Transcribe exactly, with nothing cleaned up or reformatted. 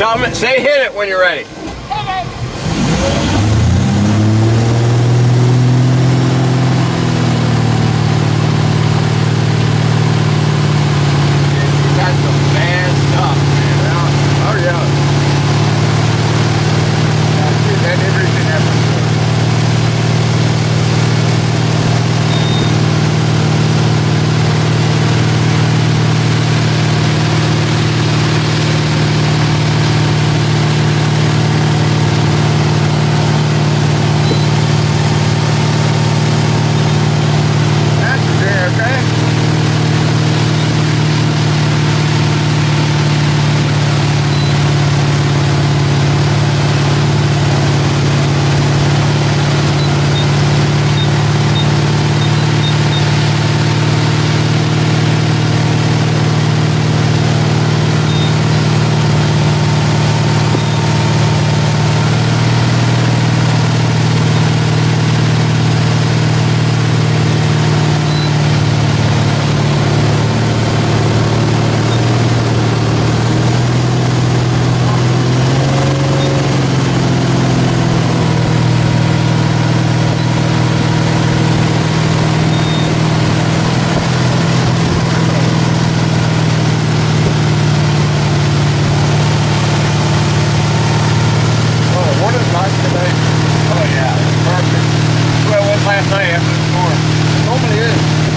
Tell me, say hit it when you're ready. That's some bad stuff, man. Oh yeah. That everything happens. Oh yeah, it's perfect. Well, it was last night after the storm. It normally is.